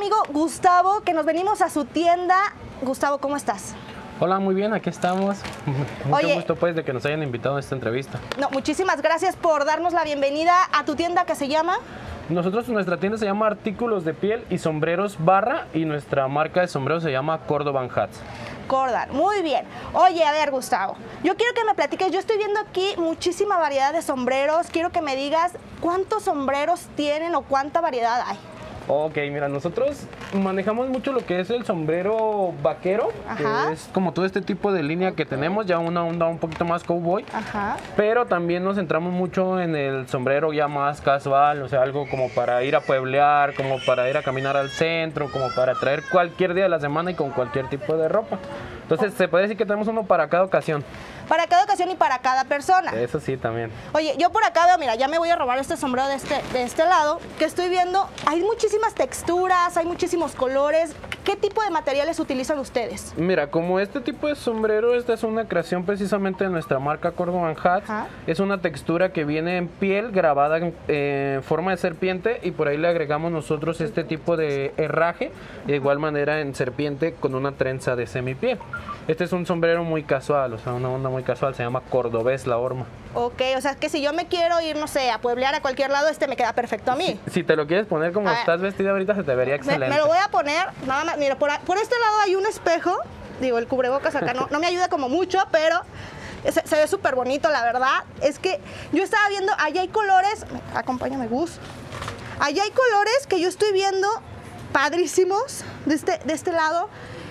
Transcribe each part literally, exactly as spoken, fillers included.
amigo Gustavo, que nos venimos a su tienda. Gustavo, ¿cómo estás? Hola, muy bien, aquí estamos. Mucho Oye, gusto pues de que nos hayan invitado a esta entrevista. No, muchísimas gracias por darnos la bienvenida a tu tienda que se llama... Nosotros, nuestra tienda se llama Artículos de Piel y Sombreros Barra y nuestra marca de sombreros se llama Cordovan Hats. Cordan, muy bien. Oye, a ver, Gustavo, yo quiero que me platiques, yo estoy viendo aquí muchísima variedad de sombreros, quiero que me digas cuántos sombreros tienen o cuánta variedad hay. Ok, mira, nosotros manejamos mucho lo que es el sombrero vaquero, Ajá. que es como todo este tipo de línea que tenemos, ya una onda un poquito más cowboy. Ajá. Pero también nos centramos mucho en el sombrero ya más casual, o sea, algo como para ir a pueblear, como para ir a caminar al centro, como para traer cualquier día de la semana y con cualquier tipo de ropa. Entonces, se puede decir que tenemos uno para cada ocasión. Para cada ocasión y para cada persona. Eso sí, también. Oye, yo por acá veo, mira, ya me voy a robar este sombrero de este, de este lado, que estoy viendo, hay muchísimas texturas, hay muchísimos colores. ¿Qué tipo de materiales utilizan ustedes? Mira, como este tipo de sombrero, esta es una creación precisamente de nuestra marca Cordovan Hats. Ajá. Es una textura que viene en piel grabada en eh, forma de serpiente y por ahí le agregamos nosotros este tipo de herraje, de igual manera en serpiente con una trenza de semipiel. Este es un sombrero muy casual, o sea, una onda muy casual, se llama cordobés la horma. Ok, o sea, que si yo me quiero ir, no sé, a pueblear a cualquier lado, este me queda perfecto a mí. Si, si te lo quieres poner como A ver. estás vestida ahorita, se te vería Me, excelente. me lo voy a poner, nada más, mira, por, a- por este lado hay un espejo, digo, el cubrebocas acá no, no me ayuda como mucho, pero se, se ve súper bonito, la verdad. Es que yo estaba viendo, allá hay colores, acompáñame Gus, allá hay colores que yo estoy viendo padrísimos de este, de este lado.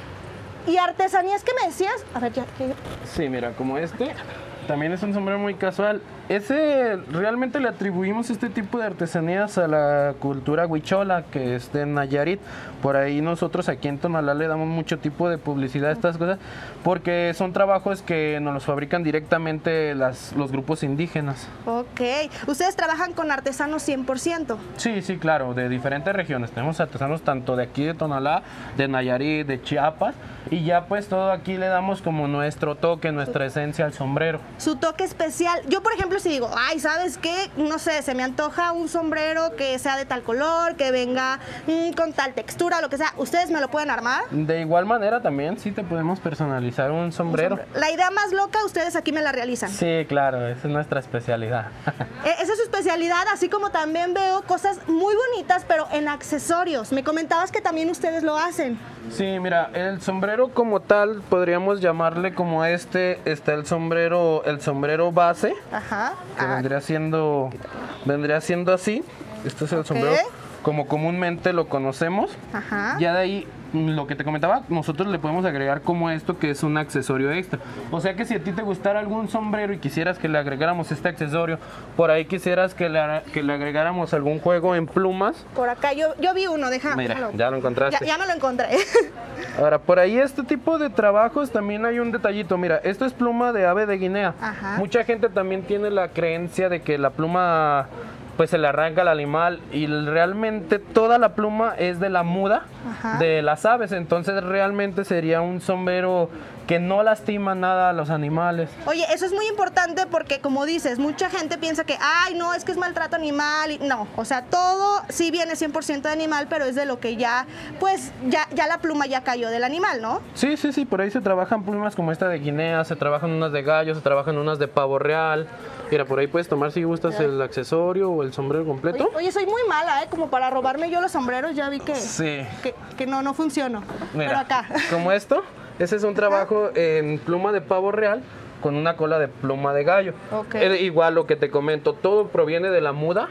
Y artesanías que me decías, a ver, ya, que- Sí, mira, como este, también es un sombrero muy casual. Ese, realmente le atribuimos este tipo de artesanías a la cultura huichola, que es de Nayarit. Por ahí nosotros aquí en Tonalá le damos mucho tipo de publicidad a estas cosas, porque son trabajos que nos los fabrican directamente las, los grupos indígenas. ok. ¿Ustedes trabajan con artesanos cien por ciento? Sí, sí, claro, de diferentes regiones. Tenemos artesanos tanto de aquí de Tonalá, de Nayarit, de Chiapas, y ya pues todo aquí le damos como nuestro toque, nuestra esencia al sombrero. Su toque especial. Yo, por ejemplo, si digo, ay, ¿sabes qué? No sé, se me antoja un sombrero que sea de tal color, que venga mm, con tal textura, lo que sea, ¿ustedes me lo pueden armar? De igual manera también sí te podemos personalizar un sombrero. La idea más loca, ustedes aquí me la realizan. Sí, claro, esa es nuestra especialidad. Eh, esa es su especialidad, así como también veo cosas muy bonitas, pero en accesorios. Me comentabas que también ustedes lo hacen. Sí, mira, el sombrero como tal podríamos llamarle como este, está el sombrero, el sombrero base, Ajá. que Ah, vendría siendo, vendría siendo así. Este es el Ok. sombrero como comúnmente lo conocemos. Ajá. Ya de ahí, mm, lo que te comentaba, nosotros le podemos agregar como esto que es un accesorio extra. O sea que si a ti te gustara algún sombrero y quisieras que le agregáramos este accesorio, por ahí quisieras que le, que le agregáramos algún juego en plumas. Por acá, yo, yo vi uno, deja. Mira, déjalo. ya lo encontraste. Ya, ya me lo encontré. Ahora, por ahí este tipo de trabajos también hay un detallito. Mira, esto es pluma de ave de Guinea. Ajá. Mucha gente también tiene la creencia de que la pluma pues se le arranca al animal y realmente toda la pluma es de la muda Ajá. de las aves. Entonces realmente sería un sombrero que no lastima nada a los animales. Oye, eso es muy importante porque, como dices, mucha gente piensa que, ay, no, es que es maltrato animal. Y no, o sea, todo sí viene cien por ciento de animal, pero es de lo que ya, pues, ya, ya la pluma ya cayó del animal, ¿no? Sí, sí, sí, por ahí se trabajan plumas como esta de Guinea, se trabajan unas de gallo, se trabajan unas de pavo real. Mira, por ahí puedes tomar si gustas el accesorio o el sombrero completo. Oye, oye, soy muy mala, ¿eh? Como para robarme yo los sombreros, ya vi que, Sí. que, que no, no funciono. Pero Mira, acá. como esto, ese es un trabajo en pluma de pavo real con una cola de pluma de gallo. Ok. Eh, igual lo que te comento, todo proviene de la muda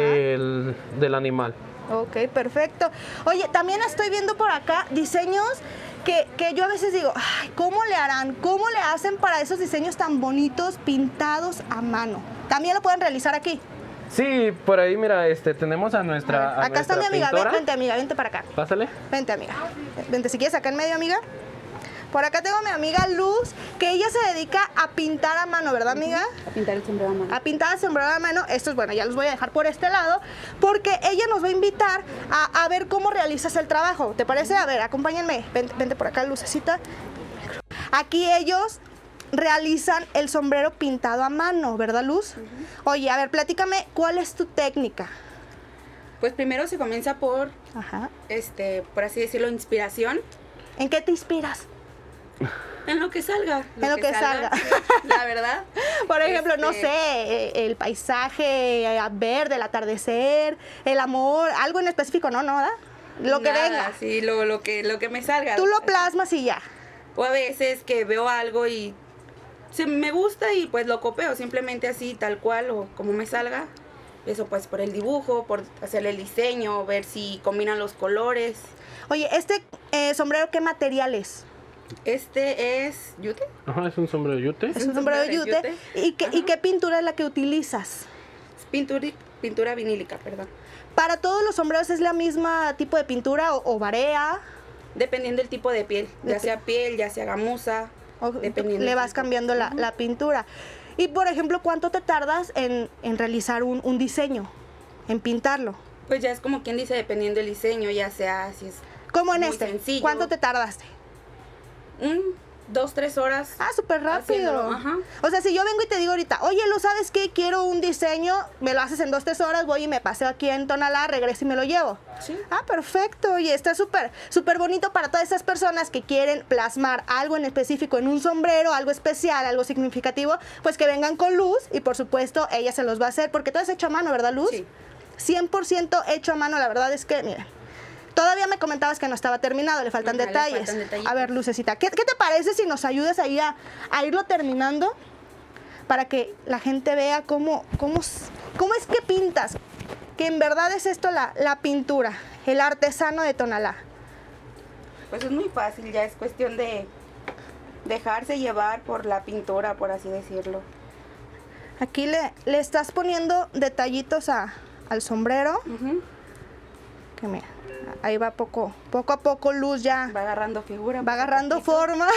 del, del animal. Ok, perfecto. Oye, también estoy viendo por acá diseños que, que yo a veces digo, ay, ¿cómo le harán? ¿Cómo le hacen para esos diseños tan bonitos pintados a mano? ¿También lo pueden realizar aquí? Sí, por ahí mira, este, tenemos a nuestra, a Acá está mi nuestra amiga, ven, pintora. vente amiga, vente para acá. Pásale. Vente amiga, vente si quieres acá en medio amiga. Por acá tengo a mi amiga Luz, que ella se dedica a pintar a mano, ¿verdad amiga? A pintar el sombrero a mano. A pintar el sombrero a mano. Estos, bueno, ya los voy a dejar por este lado, porque ella nos va a invitar a, a ver cómo realizas el trabajo. ¿Te parece? A ver, acompáñenme. Vente, vente por acá, Lucecita. Aquí ellos realizan el sombrero pintado a mano, ¿verdad, Luz? Uh-huh. Oye, a ver, platícame, ¿cuál es tu técnica? Pues primero se comienza por, Ajá. este, por así decirlo, inspiración. ¿En qué te inspiras? En lo que salga. En lo que salga. La verdad. Por ejemplo, no Este- sé, eh, el paisaje eh, verde, el atardecer, el amor, algo en específico, no, no, ¿verdad? Lo que Nada, venga. Sí, lo, lo, que, lo que me salga. Tú lo plasmas y ya. O a veces que veo algo y se me gusta y pues lo copio, simplemente así, tal cual, o como me salga. Eso pues por el dibujo, por hacer el diseño, ver si combinan los colores. Oye, ¿este eh, sombrero qué material es? Este es yute. Ajá, es un sombrero yute. Es un sombrero de sombrero yute. de yute. ¿Y qué, ¿Y Ajá. qué pintura es la que utilizas? Es pintura, pintura vinílica, perdón. ¿Para todos los sombreros es la misma tipo de pintura o, o barea? Dependiendo del tipo de piel, ya Dep- sea piel, ya sea gamuza, O dependiendo. le del vas tipo. cambiando la, Ujú. la pintura. Y por ejemplo, ¿cuánto te tardas en, en realizar un, un diseño? En pintarlo. Pues ya es como quien dice, dependiendo del diseño, ya sea si es Como en muy este. sencillo. ¿Cuánto te tardaste? un, dos, tres horas. Ah, súper rápido. Haciéndolo, ajá. O sea, si yo vengo y te digo ahorita, oye, Lu, ¿sabes qué? Quiero un diseño, me lo haces en dos, tres horas, voy y me paseo aquí en Tonalá, regreso y me lo llevo. Sí. Ah, perfecto. Oye, está súper, súper bonito para todas esas personas que quieren plasmar algo en específico en un sombrero, algo especial, algo significativo, pues que vengan con Luz y por supuesto ella se los va a hacer, porque todo es hecho a mano, ¿verdad, Luz? Sí. cien por ciento hecho a mano, la verdad es que, miren. Todavía me comentabas que no estaba terminado, le faltan Ajá, le detalles. faltan detallitos. A ver, Lucecita, ¿qué, qué te parece si nos ayudas ahí a, a irlo terminando para que la gente vea cómo, cómo, s- cómo es que pintas? Que en verdad es esto la, la pintura, el artesano de Tonalá. Pues es muy fácil, ya es cuestión de dejarse llevar por la pintura, por así decirlo. Aquí le, le estás poniendo detallitos a, al sombrero, Ujú. que mira, ahí va poco, poco a poco Luz ya Va agarrando figura. va poco a agarrando poquito. forma.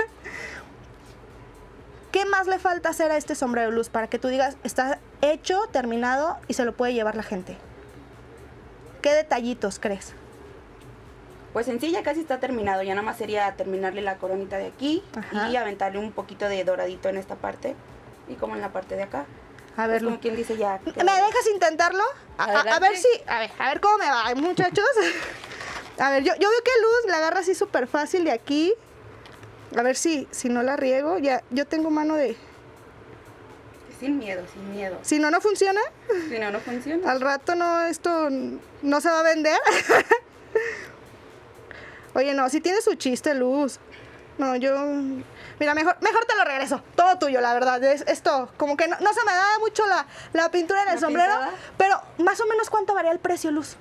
¿Qué más le falta hacer a este sombrero, Luz, para que tú digas, está hecho, terminado y se lo puede llevar la gente? ¿Qué detallitos crees? Pues en sí ya casi está terminado, ya nada más sería terminarle la coronita de aquí Ajá. y aventarle un poquito de doradito en esta parte y como en la parte de acá. A ver, Pues como Luz. quien dice ya. ¿Me dejas intentarlo? A, a- a ver Adelante. si, a ver, a ver cómo me va, muchachos. A ver, yo, yo veo que Luz la agarra así súper fácil de aquí. A ver si, si no la riego. Ya, yo tengo mano de... Sin miedo, sin miedo. Si no, no funciona. Si no, no funciona. Al rato no, esto no se va a vender. Oye, no, si tiene su chiste, Luz. No, yo... Mira, mejor, mejor te lo regreso. Todo tuyo, la verdad. Es, esto, como que no, no se me da mucho la, la pintura en el ¿La sombrero. pintada? Pero, más o menos, ¿cuánto varía el precio, Luz?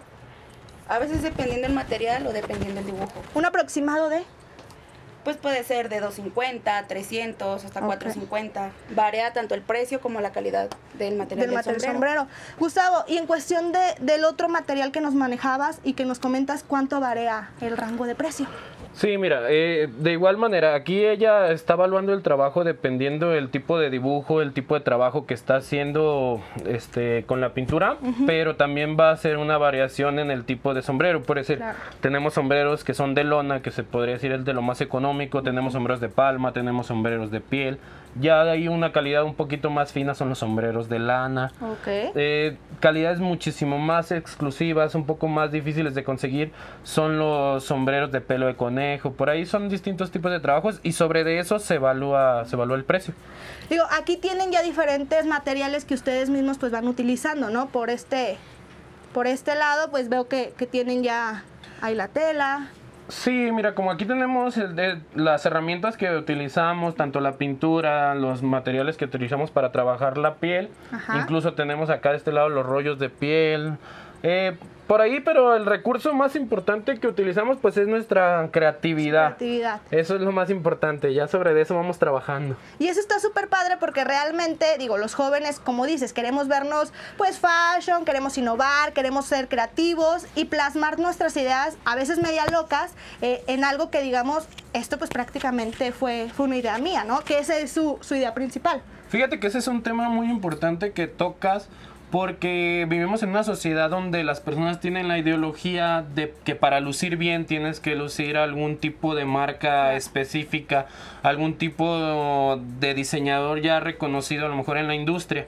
A veces dependiendo del material o dependiendo del dibujo. Un aproximado de... Pues puede ser de doscientos cincuenta, trescientos, hasta Ok. cuatrocientos cincuenta. Varía tanto el precio como la calidad del material del del, material sombrero. sombrero. Gustavo, y en cuestión de, del otro material que nos manejabas y que nos comentas, ¿cuánto varía el rango de precio? Sí, mira, eh, de igual manera, aquí ella está evaluando el trabajo dependiendo del tipo de dibujo, el tipo de trabajo que está haciendo este, con la pintura, pero también va a ser una variación en el tipo de sombrero. Por decir, Claro. tenemos sombreros que son de lona, que se podría decir es de lo más económico, tenemos sombreros de palma, tenemos sombreros de piel. Ya de ahí una calidad un poquito más fina son los sombreros de lana. Ok. Eh, calidades muchísimo más exclusivas, un poco más difíciles de conseguir, son los sombreros de pelo de conejo. Por ahí son distintos tipos de trabajos y sobre de eso se evalúa, se evalúa el precio. Digo, aquí tienen ya diferentes materiales que ustedes mismos pues van utilizando, ¿no? Por este, por este lado, pues veo que, que tienen ya ahí la tela. Sí, mira, como aquí tenemos el de, las herramientas que utilizamos, tanto la pintura, los materiales que utilizamos para trabajar la piel, Ajá. incluso tenemos acá de este lado los rollos de piel, eh, por ahí, pero el recurso más importante que utilizamos pues es nuestra creatividad. Actividad. Eso es lo más importante, ya sobre eso vamos trabajando. Y eso está súper padre porque realmente, digo, los jóvenes, como dices, queremos vernos pues fashion, queremos innovar, queremos ser creativos y plasmar nuestras ideas, a veces media locas, eh, en algo que digamos, esto pues prácticamente fue, fue una idea mía, ¿no? Que esa es su, su idea principal. Fíjate que ese es un tema muy importante que tocas porque vivimos en una sociedad donde las personas tienen la ideología de que para lucir bien tienes que lucir algún tipo de marca específica, algún tipo de diseñador ya reconocido a lo mejor en la industria.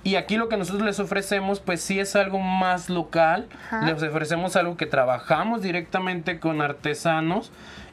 Y aquí lo que nosotros les ofrecemos, pues sí es algo más local. Ajá. Les ofrecemos algo que trabajamos directamente con artesanos.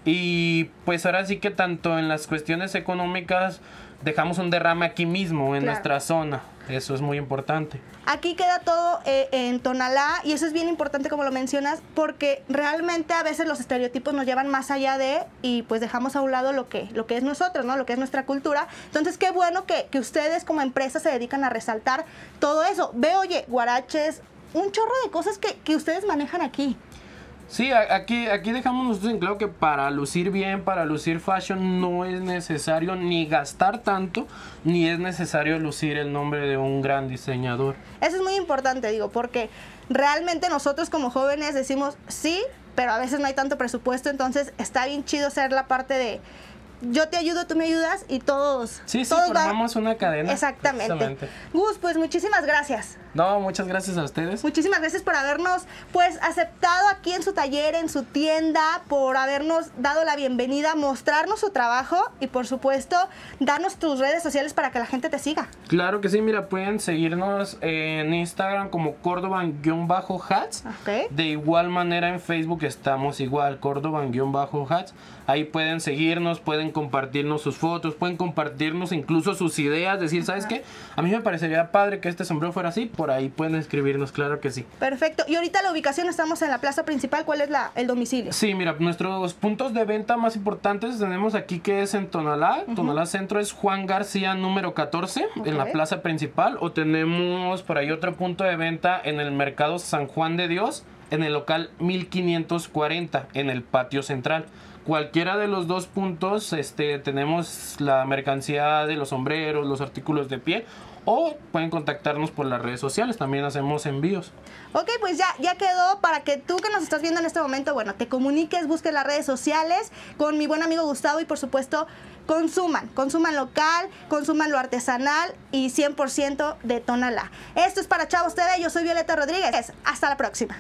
Y pues ahora sí que tanto en las cuestiones económicas dejamos un derrame aquí mismo, en Claro. nuestra zona. Eso es muy importante. Aquí queda todo eh, en Tonalá y eso es bien importante como lo mencionas porque realmente a veces los estereotipos nos llevan más allá de y pues dejamos a un lado lo que, lo que es nosotros, ¿no? Lo que es nuestra cultura. Entonces qué bueno que, que ustedes como empresa se dedican a resaltar todo eso. Veo, oye, guaraches, un chorro de cosas que, que ustedes manejan aquí. Sí, a- aquí, aquí dejamos nosotros en claro que para lucir bien, para lucir fashion, no es necesario ni gastar tanto, ni es necesario lucir el nombre de un gran diseñador. Eso es muy importante, digo, porque realmente nosotros como jóvenes decimos sí, pero a veces no hay tanto presupuesto, entonces está bien chido ser la parte de yo te ayudo, tú me ayudas y todos. Sí, sí, todos va- formamos una cadena. Exactamente. Precisamente. Gus, pues muchísimas gracias. No, muchas gracias a ustedes. Muchísimas gracias por habernos pues aceptado aquí en su taller, en su tienda, por habernos dado la bienvenida, mostrarnos su trabajo y por supuesto darnos tus redes sociales para que la gente te siga. Claro que sí, mira, pueden seguirnos en Instagram como Cordoban-Hats. Ok. De igual manera en Facebook estamos igual, Cordoban-Hats. Ahí pueden seguirnos, pueden compartirnos sus fotos, pueden compartirnos incluso sus ideas, decir, ¿sabes qué? A mí me parecería padre que este sombrero fuera así, por ahí pueden escribirnos, claro que sí. Perfecto. Y ahorita la ubicación estamos en la plaza principal. ¿Cuál es la, el domicilio? Sí, mira, nuestros puntos de venta más importantes tenemos aquí que es en Tonalá. Tonalá Centro es Juan García número catorce, Ok. en la plaza principal. O tenemos por ahí otro punto de venta en el mercado San Juan de Dios, en el local mil quinientos cuarenta, en el patio central. Cualquiera de los dos puntos, este, tenemos la mercancía de los sombreros, los artículos de piel. O pueden contactarnos por las redes sociales, también hacemos envíos. Ok, pues ya, ya quedó para que tú que nos estás viendo en este momento, bueno, te comuniques, busques las redes sociales con mi buen amigo Gustavo y por supuesto consuman, consuman local, consuman lo artesanal y cien por ciento de Tonalá. Esto es para Chavos T V, yo soy Violeta Rodríguez, hasta la próxima.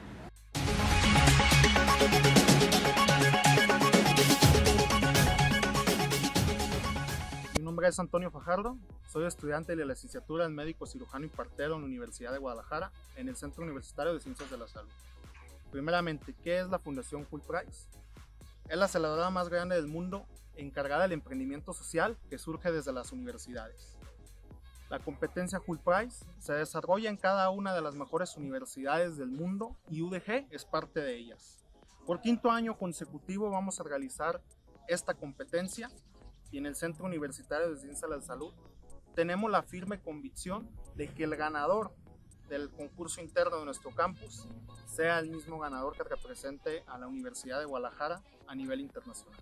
Mi nombre es Antonio Fajardo, soy estudiante de la licenciatura en médico cirujano y partero en la Universidad de Guadalajara, en el Centro Universitario de Ciencias de la Salud. Primeramente, ¿qué es la Fundación Fulbright? Es la aceleradora más grande del mundo encargada del emprendimiento social que surge desde las universidades. La competencia Fulbright se desarrolla en cada una de las mejores universidades del mundo y U D G es parte de ellas. Por quinto año consecutivo vamos a realizar esta competencia y en el Centro Universitario de Ciencias de la Salud tenemos la firme convicción de que el ganador del concurso interno de nuestro campus sea el mismo ganador que represente a la Universidad de Guadalajara a nivel internacional.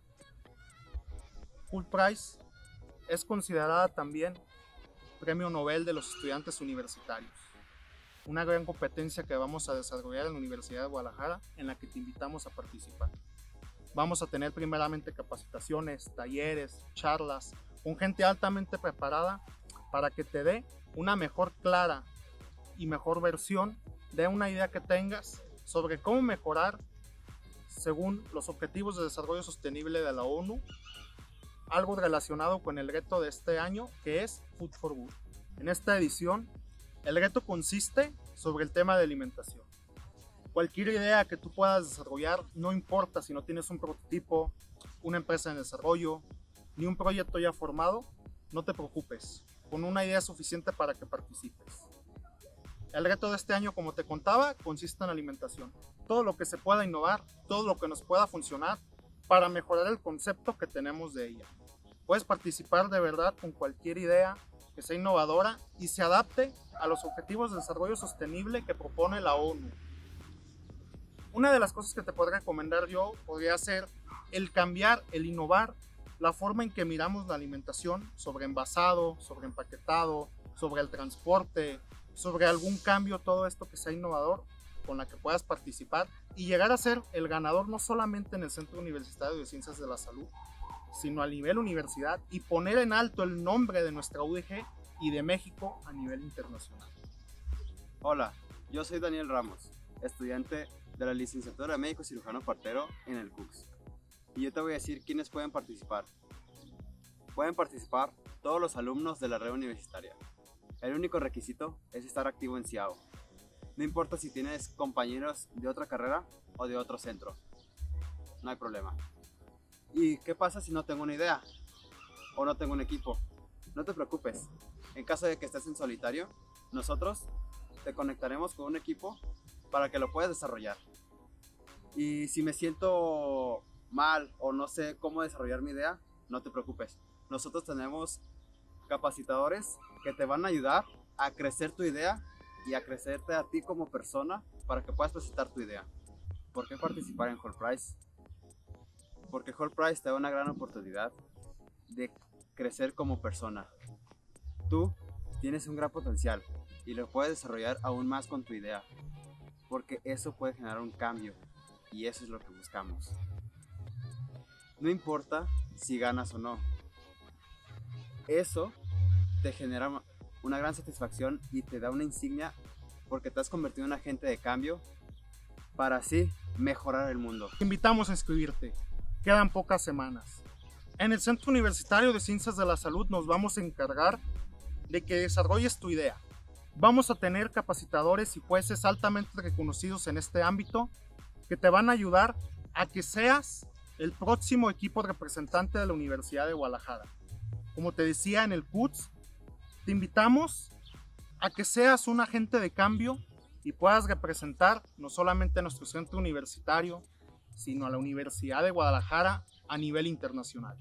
Fulbright es considerada también Premio Nobel de los estudiantes universitarios, una gran competencia que vamos a desarrollar en la Universidad de Guadalajara en la que te invitamos a participar. Vamos a tener primeramente capacitaciones, talleres, charlas con gente altamente preparada para que te dé una mejor clara y mejor versión de una idea que tengas sobre cómo mejorar según los Objetivos de Desarrollo Sostenible de la ONU, algo relacionado con el reto de este año que es Food for Good. En esta edición, el reto consiste sobre el tema de alimentación. Cualquier idea que tú puedas desarrollar, no importa si no tienes un prototipo, una empresa en desarrollo, ni un proyecto ya formado, no te preocupes, con una idea suficiente para que participes. El reto de este año, como te contaba, consiste en alimentación. Todo lo que se pueda innovar, todo lo que nos pueda funcionar para mejorar el concepto que tenemos de ella. Puedes participar de verdad con cualquier idea que sea innovadora y se adapte a los Objetivos de Desarrollo Sostenible que propone la ONU. Una de las cosas que te podría recomendar yo podría ser el cambiar, el innovar la forma en que miramos la alimentación sobre envasado, sobre empaquetado, sobre el transporte, sobre algún cambio, todo esto que sea innovador con la que puedas participar y llegar a ser el ganador no solamente en el Centro Universitario de Ciencias de la Salud, sino a nivel universidad y poner en alto el nombre de nuestra U D G y de México a nivel internacional. Hola, yo soy Daniel Ramos, estudiante de la licenciatura de médico cirujano partero en el C U C S. Y yo te voy a decir quiénes pueden participar. Pueden participar todos los alumnos de la red universitaria, El único requisito es estar activo en Ciao. No importa si tienes compañeros de otra carrera o de otro centro. No hay problema. ¿Y qué pasa si no tengo una idea? O no tengo un equipo. No te preocupes. En caso de que estés en solitario, nosotros te conectaremos con un equipo para que lo puedas desarrollar. Y si me siento mal o no sé cómo desarrollar mi idea, no te preocupes. Nosotros tenemos capacitadores que te van a ayudar a crecer tu idea y a crecerte a ti como persona para que puedas presentar tu idea. ¿Por qué participar en Hall Prize? Porque Hall Prize te da una gran oportunidad de crecer como persona. Tú tienes un gran potencial y lo puedes desarrollar aún más con tu idea, porque eso puede generar un cambio y eso es lo que buscamos. No importa si ganas o no, eso te genera una gran satisfacción y te da una insignia porque te has convertido en un agente de cambio para así mejorar el mundo. Te invitamos a inscribirte. Quedan pocas semanas. En el Centro Universitario de Ciencias de la Salud nos vamos a encargar de que desarrolles tu idea. Vamos a tener capacitadores y jueces altamente reconocidos en este ámbito que te van a ayudar a que seas el próximo equipo representante de la Universidad de Guadalajara. Como te decía en el C U T S, te invitamos a que seas un agente de cambio y puedas representar no solamente a nuestro centro universitario, sino a la Universidad de Guadalajara a nivel internacional.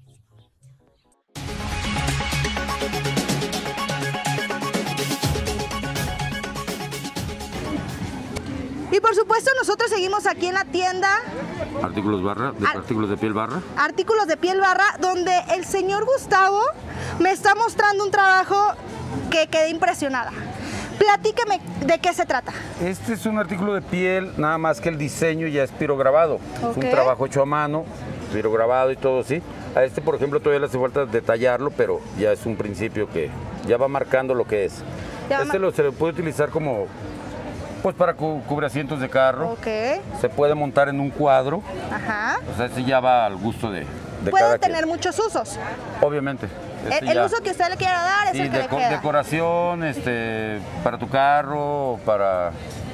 Y por supuesto nosotros seguimos aquí en la tienda Artículos barra, de, Ar- artículos de piel barra. Artículos de Piel Barra, donde el señor Gustavo me está mostrando un trabajo que quedé impresionada. Platícame de qué se trata. Este es un artículo de piel, nada más que el diseño ya es pirograbado. Ok. Es un trabajo hecho a mano, pirograbado y todo, sí. A este, por ejemplo, todavía le hace falta detallarlo, pero ya es un principio que ya va marcando lo que es. Ya va Este ma- lo, se le puede utilizar como, pues para cu cubrir asientos de carro. Ok, Se puede montar en un cuadro, ajá. o sea, este ya va al gusto de, de Puede cada tener quien. muchos usos. Obviamente. Este El, el ya- uso que usted le quiera dar es Sí, el que le deco- queda. decoración, este, para tu carro, para...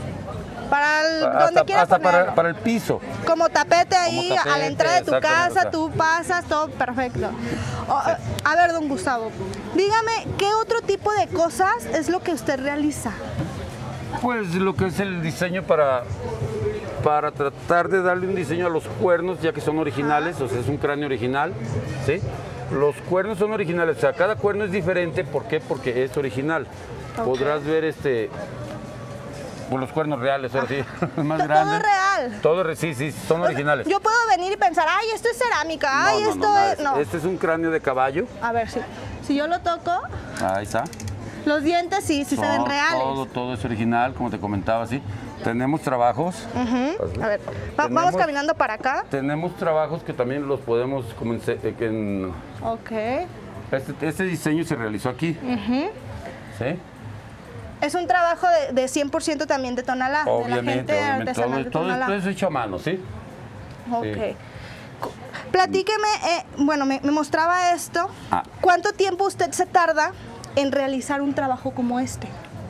Para el, donde hasta quiera hasta ponerlo. para, para el piso. Como tapete ahí Como tapete, a la entrada de tu exactamente, casa, o sea. tú pasas, todo perfecto. O- A ver, don Gustavo, dígame, ¿qué otro tipo de cosas es lo que usted realiza? Pues lo que es el diseño para, para tratar de darle un diseño a los cuernos, ya que son originales, o sea, es un cráneo original, ¿sí? Los cuernos son originales, o sea, cada cuerno es diferente, ¿por qué? Porque es original. Ok. Podrás ver este... Pues los cuernos reales, ahora sí, más To- grandes. Todo es real. Todo re- sí, sí, son O sea, originales. yo puedo venir y pensar, ay, esto es cerámica, ay, No, no, esto no, nada es... de No. eso. Este es un cráneo de caballo. A ver, si, si yo lo toco, Ahí está. los dientes sí, sí se ven Todo- reales. Todo, todo es original, como te comentaba, sí. Tenemos trabajos. Ujú. A ver, va- vamos Tenemos- caminando para acá. Tenemos trabajos que también los podemos como en, se- en- Ok. este, este diseño se realizó aquí. ¿Sí? Es un trabajo de, de cien por ciento también de Tonalá, de la Obviamente, gente obviamente. artesanal Todo, de todo Tonalá. esto es hecho a mano, ¿sí? Ok. Sí. Cu- Platíqueme, eh, bueno, me, me mostraba esto. Ah. ¿Cuánto tiempo usted se tarda en realizar un trabajo como este?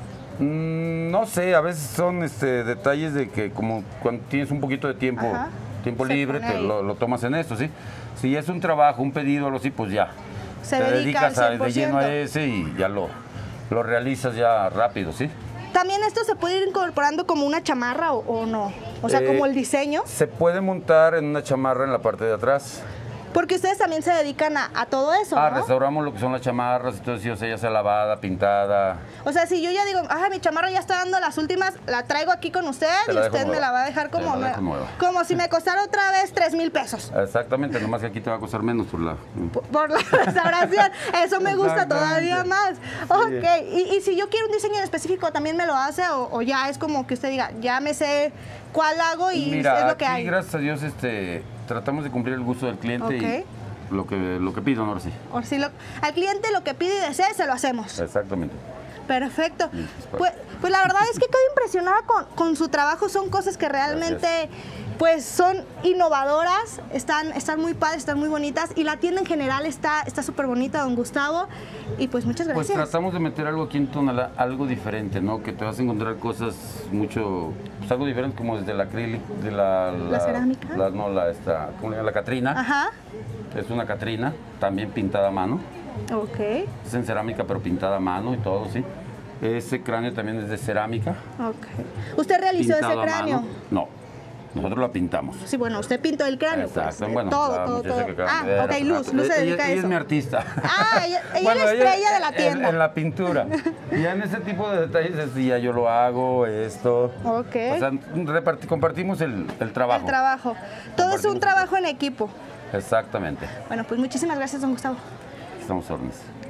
Mm, no sé, a veces son este, detalles de que como cuando tienes un poquito de tiempo, Ajá. tiempo Se libre, pone te ahí. lo, lo tomas en esto, ¿sí? Si es un trabajo, un pedido, algo así, pues ya. Se te dedica al dedicas a, cien por de lleno a ciento. ese y ya lo, lo realizas ya rápido, ¿sí? ¿También esto se puede ir incorporando como una chamarra o, o no? O sea, Eh, como el diseño. Se puede montar en una chamarra en la parte de atrás. Porque ustedes también se dedican a, a todo eso, Ah, ¿no? restauramos lo que son las chamarras y todo eso, o sea, ya sea lavada, pintada. O sea, si yo ya digo, ah, mi chamarra ya está dando las últimas, la traigo aquí con usted Te y la dejo usted me nueva. la va a dejar Te como la dejo nueva. nueva. Como si me costara otra vez tres mil pesos. Exactamente, nomás que aquí te va a costar menos por la... Por, por la restauración. Eso me gusta todavía más. Ok. Y, y si yo quiero un diseño en específico, ¿también me lo hace? O, o ya es como que usted diga, ya me sé cuál hago y Mira, es lo que aquí, hay? gracias a Dios, este, tratamos de cumplir el gusto del cliente Ok. y lo que, lo que pidan, ahora sí. O si lo- al cliente lo que pide y desee, se lo hacemos. Exactamente. Perfecto. Listo, Pues, pues la verdad es que quedo impresionada con, con su trabajo. Son cosas que realmente pues son innovadoras, están, están muy padres, están muy bonitas y la tienda en general está está súper bonita, don Gustavo, y pues muchas Pues gracias. tratamos de meter algo aquí en Tonalá, algo diferente, ¿no? Que te vas a encontrar cosas mucho, pues algo diferente como desde el acrílico, de la... ¿La cerámica? La, no, la, esta, ¿cómo le llaman? La Catrina. Ajá, Es una Catrina, también pintada a mano. ok, Es en cerámica, pero pintada a mano y todo, ¿sí? Ese cráneo también es de cerámica. ok. ¿Usted realizó ese pintado a cráneo? mano. No, nosotros la pintamos. Sí, bueno, usted pintó el cráneo, Exacto, pues, bueno, todo, la todo, muchacha todo. que acaban Ah, de ver, ok, Luz, Luz se ella- dedica a ella eso. es mi artista. Ah, ella, ella Bueno, es la estrella de la en- tienda. En, la pintura. Y en ese tipo de detalles, es, ya yo lo hago, esto. Ok. O sea, reparti- compartimos el, el trabajo. El trabajo. Todo es un Compartimos. trabajo en equipo. Exactamente. Bueno, pues muchísimas gracias, don Gustavo. Estamos órdenes.